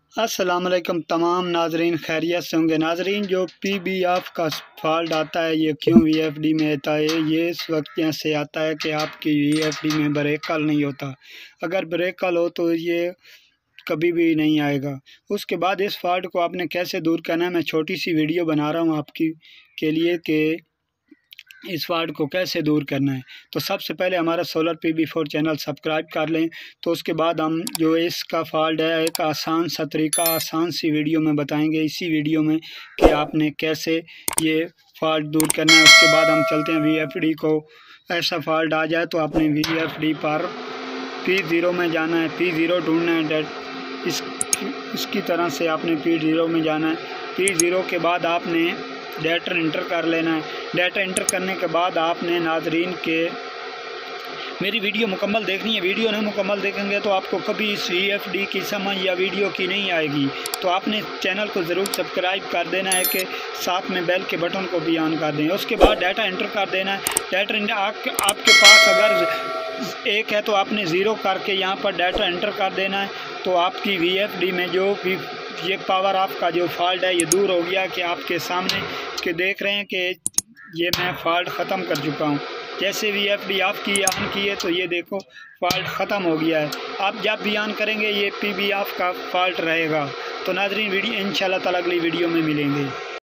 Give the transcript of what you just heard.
अस्सलाम वालेकुम तमाम नाजरीन, खैरियत से होंगे। नाजरीन, जो PBF का फॉल्ट आता है ये क्यों VFD में आता है? ये इस वक्त से आता है कि आपकी VFD में ब्रेक कल नहीं होता। अगर ब्रेक कल हो तो ये कभी भी नहीं आएगा। उसके बाद इस फॉल्ट को आपने कैसे दूर करना है, मैं छोटी सी वीडियो बना रहा हूँ आपकी के लिए कि इस फॉल्ट को कैसे दूर करना है। तो सबसे पहले हमारा सोलर PB4 चैनल सब्सक्राइब कर लें। तो उसके बाद हम जो इसका फॉल्ट है एक आसान सा तरीका आसान सी वीडियो में बताएंगे इसी वीडियो में कि आपने कैसे ये फॉल्ट दूर करना है। उसके बाद हम चलते हैं VFD को। ऐसा फॉल्ट आ जाए तो आपने VFD पर P0 में जाना है, P0 ढूंढना है। इसकी तरह से आपने P0 में जाना है। P0 के बाद आपने डाटा इंटर कर लेना है। डाटा इंटर करने के बाद आपने नाजरीन के मेरी वीडियो मुकम्मल देखनी है। वीडियो नहीं मुकम्मल देखेंगे तो आपको कभी इस VFD की समझ या वीडियो की नहीं आएगी। तो आपने चैनल को ज़रूर सब्सक्राइब कर देना है कि साथ में बेल के बटन को भी ऑन कर दें। उसके बाद डाटा इंटर कर देना है। डाटा इंटर आपके पास अगर एक है तो आपने ज़ीरो करके यहाँ पर डाटा इंटर कर देना है। तो आपकी VFD में जो भी ये पावर आपका जो फॉल्ट है ये दूर हो गया कि आपके सामने के देख रहे हैं कि ये मैं फॉल्ट ख़त्म कर चुका हूँ। जैसे VFD आपकी ऑन की है तो ये देखो फॉल्ट ख़त्म हो गया है। आप जब भी ऑन करेंगे ये PBF का फॉल्ट रहेगा। तो नाज़रीन, वीडियो इंशाल्लाह ताला अगली वीडियो में मिलेंगे।